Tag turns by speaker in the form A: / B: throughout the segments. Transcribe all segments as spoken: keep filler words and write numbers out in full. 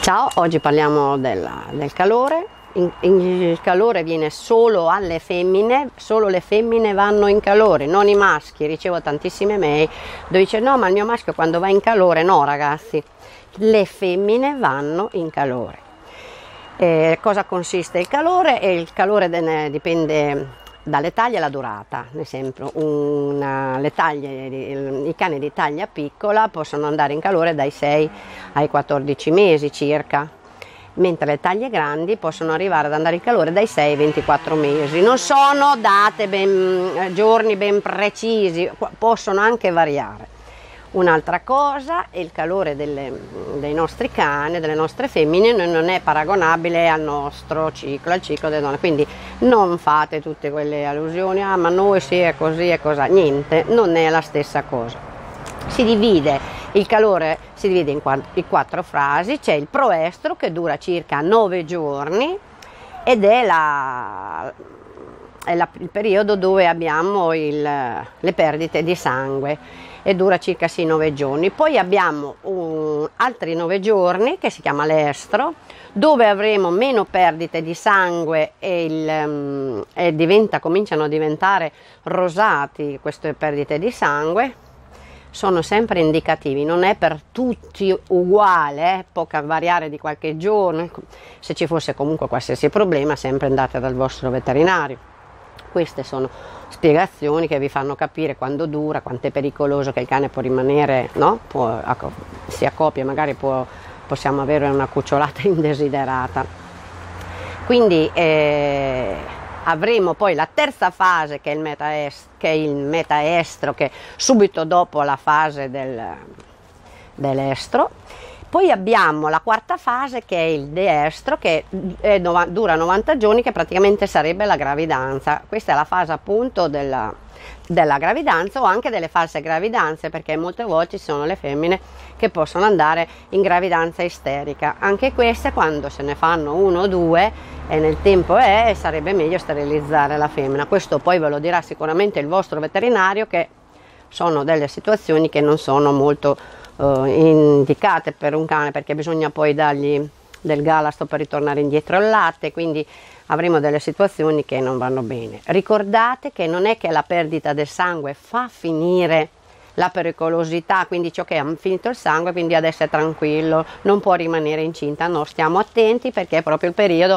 A: Ciao, oggi parliamo della, del calore. In, in, il calore viene solo alle femmine, solo le femmine vanno in calore, non i maschi. Ricevo tantissime mail dove dice no, ma il mio maschio quando va in calore, no ragazzi, le femmine vanno in calore. Eh, cosa consiste il calore? E il calore de, dipende dalle taglie e la durata. Ad esempio una, le taglie, i cani di taglia piccola possono andare in calore dai sei ai quattordici mesi circa, mentre le taglie grandi possono arrivare ad andare in calore dai sei ai ventiquattro mesi. Non sono date ben, giorni ben precisi, possono anche variare. Un'altra cosa, il calore delle, dei nostri cani, delle nostre femmine non è paragonabile al nostro ciclo, al ciclo delle donne, quindi non fate tutte quelle allusioni, ah ma noi sì è così e cosa, niente, non è la stessa cosa. Si divide, il calore si divide in quattro, in quattro fasi, c'è il proestro che dura circa nove giorni ed è la... è la, il periodo dove abbiamo il, le perdite di sangue e dura circa sì nove giorni. Poi abbiamo un, altri nove giorni che si chiama l'estro, dove avremo meno perdite di sangue e, il, um, e diventa, cominciano a diventare rosati queste perdite di sangue. Sono sempre indicativi, non è per tutti uguale, eh? Può variare di qualche giorno. Se ci fosse comunque qualsiasi problema, sempre andate dal vostro veterinario. Queste sono spiegazioni che vi fanno capire quando dura, quanto è pericoloso che il cane può rimanere, no? Può, si accopia, magari può, possiamo avere una cucciolata indesiderata. Quindi eh, avremo poi la terza fase che è il metaestro, che è il metaestro, che è subito dopo la fase del, dell'estro. Poi abbiamo la quarta fase che è il deestro, che è, dura novanta giorni, che praticamente sarebbe la gravidanza. Questa è la fase appunto della, della gravidanza o anche delle false gravidanze, perché molte volte ci sono le femmine che possono andare in gravidanza isterica. Anche queste, quando se ne fanno uno o due e nel tempo è, sarebbe meglio sterilizzare la femmina. Questo poi ve lo dirà sicuramente il vostro veterinario, che sono delle situazioni che non sono molto Uh, indicate per un cane, perché bisogna poi dargli del galasto per ritornare indietro al latte, quindi avremo delle situazioni che non vanno bene. Ricordate che non è che la perdita del sangue fa finire la pericolosità, quindi dice ok, ha finito il sangue, quindi adesso è tranquillo, non può rimanere incinta. No, stiamo attenti perché è proprio il periodo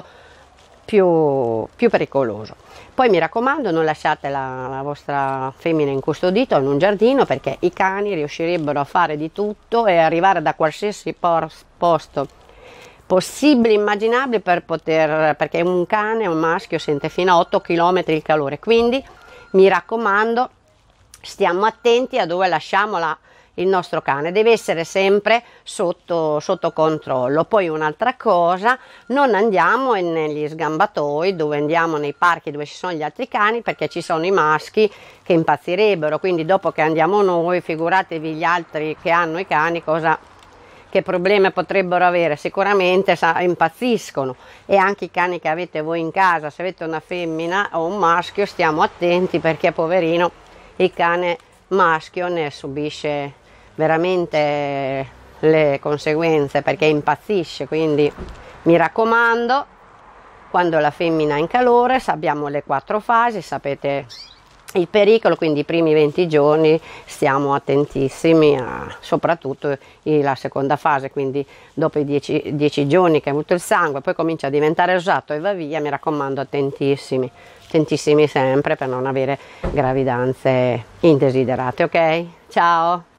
A: più, più pericoloso. Poi mi raccomando, non lasciate la, la vostra femmina incustodita in un giardino, perché i cani riuscirebbero a fare di tutto e arrivare da qualsiasi posto possibile, immaginabile, per poter, perché un cane, un maschio, sente fino a otto chilometri il calore. Quindi mi raccomando, stiamo attenti a dove lasciamo la il nostro cane, deve essere sempre sotto, sotto controllo. Poi un'altra cosa, non andiamo negli sgambatoi, dove andiamo nei parchi dove ci sono gli altri cani, perché ci sono i maschi che impazzirebbero, quindi dopo che andiamo noi, figuratevi gli altri che hanno i cani, cosa, che problemi potrebbero avere. Sicuramente impazziscono. E anche i cani che avete voi in casa, se avete una femmina o un maschio, stiamo attenti, perché poverino il cane maschio ne subisce veramente le conseguenze, perché impazzisce. Quindi mi raccomando, quando la femmina è in calore abbiamo le quattro fasi, sapete il pericolo, quindi i primi venti giorni stiamo attentissimi a, soprattutto la seconda fase, quindi dopo i dieci giorni che ha avuto il sangue poi comincia a diventare rosato e va via. Mi raccomando, attentissimi attentissimi sempre per non avere gravidanze indesiderate. Ok, ciao.